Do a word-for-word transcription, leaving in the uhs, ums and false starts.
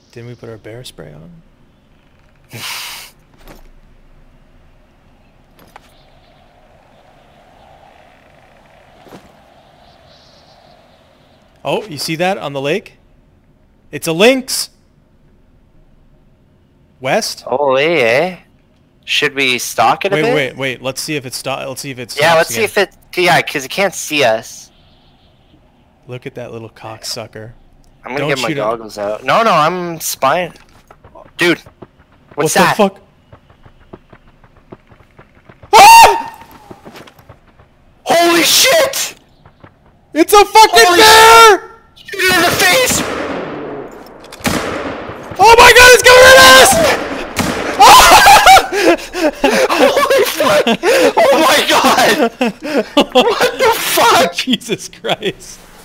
Didn't we put our bear spray on? Oh, you see that on the lake? It's a lynx! West? Oh, eh? Should we stalk it a wait, bit? Wait, wait, let's see if it's stop. Let's see if it's. Yeah, let's again. see if it. Yeah, because it can't see us. Look at that little cocksucker. I'm gonna Don't get my shoot him. goggles out. No, no, I'm spying. Dude, what's what that? What the fuck? Ah! Holy shit! It's a fucking Holy bear! Shoot it in the face! Oh my god, it's coming at us! Holy fuck! Oh my god! What the fuck? Jesus Christ.